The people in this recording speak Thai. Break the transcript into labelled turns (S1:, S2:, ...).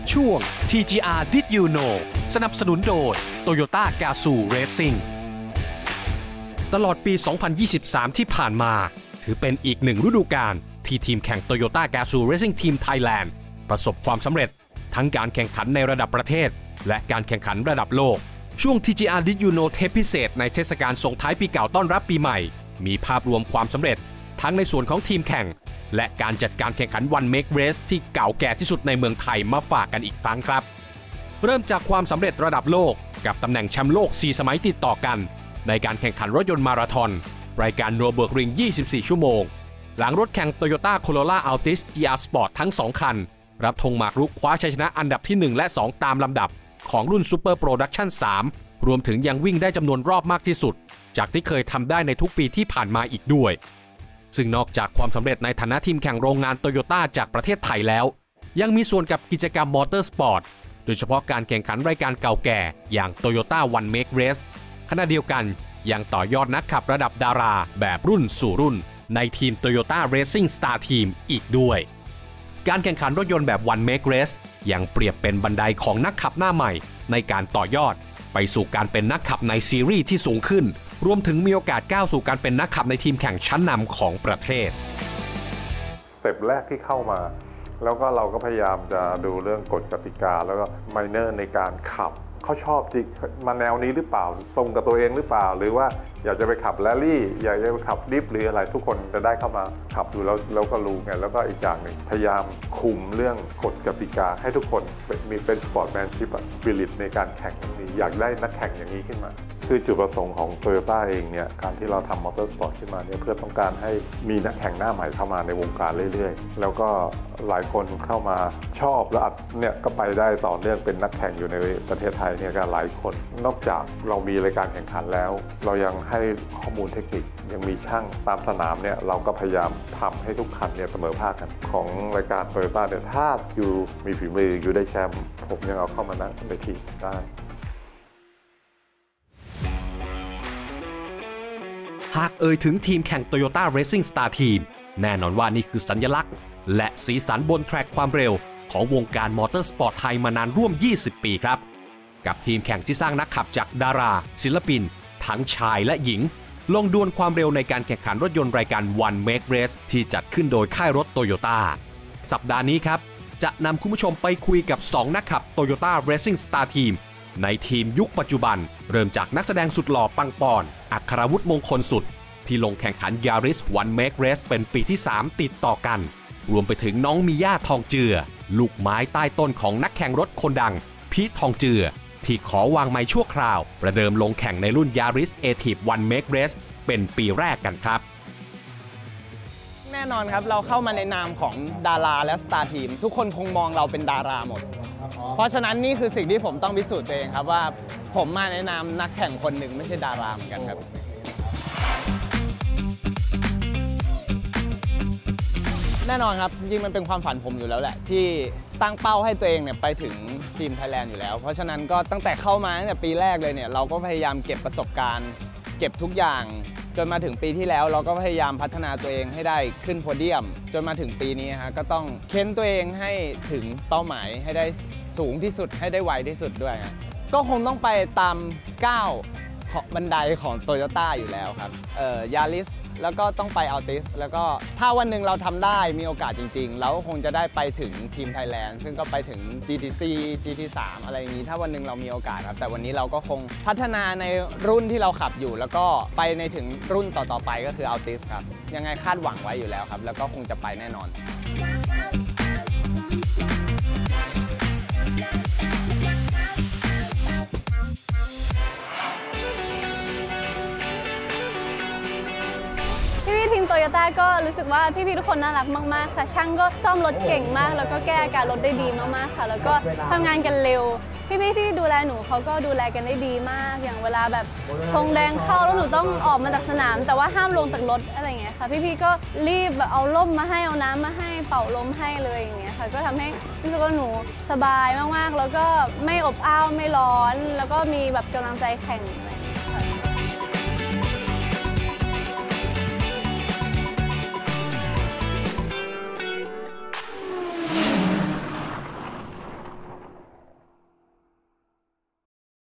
S1: ช่วง TGR Did You Know สนับสนุนโดย Toyota Gazoo Racing ตลอดปี 2023 ที่ผ่านมาถือเป็นอีกหนึ่งฤดูกาลที่ทีมแข่ง Toyota Gazoo Racing Team Thailand ประสบความสำเร็จทั้งการแข่งขันในระดับประเทศและการแข่งขันระดับโลกช่วง TGR Did You Know เทปพิเศษในเทศกาลส่งท้ายปีเก่าต้อนรับปีใหม่มีภาพรวมความสำเร็จทั้งในส่วนของทีมแข่งและการจัดการแข่งขัน One Make Race ที่เก่าแก่ที่สุดในเมืองไทยมาฝากกันอีกครั้งครับเริ่มจากความสำเร็จระดับโลกกับตำแหน่งแชมป์โลก 4 สมัยติดต่อกันในการแข่งขันรถยนต์มาราธอนรายการ Nürburgring 24 ชั่วโมงหลังรถแข่ง Toyota Corolla Altis GR Sport ทั้ง 2 คันรับธงหมากรุกคว้าชัยชนะอันดับที่ 1 และ 2 ตามลำดับของรุ่น Super Production 3 รวมถึงยังวิ่งได้จำนวนรอบมากที่สุดจากที่เคยทำได้ในทุกปีที่ผ่านมาอีกด้วยซึ่งนอกจากความสำเร็จในฐานะทีมแข่งโรงงานโตโยต้าจากประเทศไทยแล้วยังมีส่วนกับกิจกรรมมอเตอร์สปอร์ตโดยเฉพาะการแข่งขันรายการเก่าแก่อย่าง Toyota One Make Race ขณะเดียวกันยังต่อยอดนักขับระดับดาราแบบรุ่นสู่รุ่นในทีม Toyota Racing Star Team อีกด้วยการแข่งขันรถยนต์แบบ One Make Race ยังเปรียบเป็นบันไดของนักขับหน้าใหม่ในการต่อยอดไปสู่การเป็นนักขับในซีรีส์ที่สูงขึ้นรวมถึงมีโอกาสก้าวสู่การเป็นนักขับในทีมแข่งชั้นนำของประเทศ
S2: สเต็ปแรกที่เข้ามาแล้วก็เราก็พยายามจะดูเรื่องกฎกติกาแล้วก็ไมเนอร์ในการขับเขาชอบที่มาแนวนี้หรือเปล่าตรงกับตัวเองหรือเปล่าหรือว่าอยากจะไปขับแรลลี่อยากจะไปขับดิฟหรืออะไรทุกคนจะได้เข้ามาขับดูแล้วก็รู้ไงแล้วก็อีกอย่างหนึ่งพยายามคุมเรื่องกฎกติกาให้ทุกคนมีเป็นสปอร์ตแมนชิพสปิริตในการแข่งนี้อยากได้นักแข่งอย่างนี้ขึ้นมาคือจุดประสงค์ของ Toyota เองเนี่ยการที่เราทำมอเตอร์สปอร์ตขึ้นมาเนี่ยเพื่อต้องการให้มีนักแข่งหน้าใหม่เข้ามาในวงการเรื่อยๆแล้วก็หลายคนเข้ามาชอบและเนี่ยก็ไปได้ต่อเนื่องเป็นนักแข่งอยู่ในประเทศไทยเนี่ยก็หลายคนนอกจากเรามีรายการแข่งขันแล้วเรายังให้ข้อมูลเทคนิคยังมีช่างตามสนามเนี่ยเราก็พยายามทำให้ทุกคันเนี่ยเสมอภาคกันของรายการ Toyota เนี่ยถ้าอยู่มีฝีมืออยู่ได้แชมป์ผมยังเอาเข้ามานั่งในทีมได้
S1: หากเอ่ยถึงทีมแข่ง Toyota Racing Star Team แน่นอนว่านี่คือสัญลักษณ์และสีสันบนแทร็กความเร็วของวงการมอเตอร์สปอร์ตไทยมานานร่วม 20 ปีครับกับทีมแข่งที่สร้างนักขับจากดาราศิลปินทั้งชายและหญิงลงดวลความเร็วในการแข่งขันรถยนต์รายการ One Make Race ที่จัดขึ้นโดยค่ายรถ Toyota สัปดาห์นี้ครับจะนำคุณผู้ชมไปคุยกับ 2 นักขับ Toyota Racing Star Team ในทีมยุคปัจจุบันเริ่มจากนักแสดงสุดหล่อปังปอนอัครวุฒิมงคลสุดที่ลงแข่งขัน Yaris One Make Race เป็นปีที่ 3 ติดต่อกันรวมไปถึงน้องมีย่าทองเจือลูกไม้ใต้ต้นของนักแข่งรถคนดังพีททองเจือที่ขอวางไม้ชั่วคราวประเดิมลงแข่งในรุ่น Yaris Active One Make Race เป็นปีแรกกันครับ
S3: แน่นอนครับเราเข้ามาในนามของดาราและสตาร์ทีมทุกคนคงมองเราเป็นดาราหมดเพราะฉะนั้นนี่คือสิ่งที่ผมต้องพิสูจน์ตัวเองครับว่าผมมาในนามนักแข่งคนหนึ่งไม่ใช่ดาราเหมือนกันครับแน่นอนครับจริงๆมันเป็นความฝันผมอยู่แล้วแหละที่ตั้งเป้าให้ตัวเองเนี่ยไปถึงทีมไทยแลนด์อยู่แล้วเพราะฉะนั้นก็ตั้งแต่เข้ามาตั้งแต่ปีแรกเลยเนี่ยเราก็พยายามเก็บประสบการณ์เก็บทุกอย่างจนมาถึงปีที่แล้วเราก็พยายามพัฒนาตัวเองให้ได้ขึ้นโพเดียมจนมาถึงปีนี้ฮะก็ต้องเค้นตัวเองให้ถึงเป้าหมายให้ได้สูงที่สุดให้ได้ไวที่สุดด้วยก็คงต้องไปตามก้าวบันไดของ Toyota อยู่แล้วครับYaris แล้วก็ต้องไป Altis แล้วก็ถ้าวันหนึ่งเราทำได้มีโอกาสจริงๆเราคงจะได้ไปถึงทีมไทยแลนด์ซึ่งก็ไปถึง GTC GT3 อะไรอย่างนี้ถ้าวันหนึ่งเรามีโอกาสครับแต่วันนี้เราก็คงพัฒนาในรุ่นที่เราขับอยู่แล้วก็ไปในถึงรุ่นต่อๆไปก็คือ Altis ครับยังไงคาดหวังไว้อยู่แล้วครับแล้วก็คงจะไปแน่นอน
S4: ทีมโตโยต้าก็รู้สึกว่าพี่ๆทุกคนน่ารักมากๆค่ะช่างก็ซ่อมรถเก่งมากแล้วก็แก้อาการรถได้ดีมากๆค่ะแล้วก็ทำงานกันเร็วพี่ๆที่ดูแลหนูเขาก็ดูแลกันได้ดีมากอย่างเวลาแบบธงแดงเข้าแล้วหนูต้องออกมาจากสนามแต่ว่าห้ามลงจากรถอะไรอย่างเงี้ยค่ะพี่ๆก็รีบแบบเอาร่มมาให้เอาน้ำมาให้เป่าลมให้เลยอย่างเงี้ยค่ะก็ทำให้รู้สึกว่าหนูสบายมากๆแล้วก็ไม่อบอ้าวไม่ร้อนแล้วก็มีแบบกำลังใจแข่ง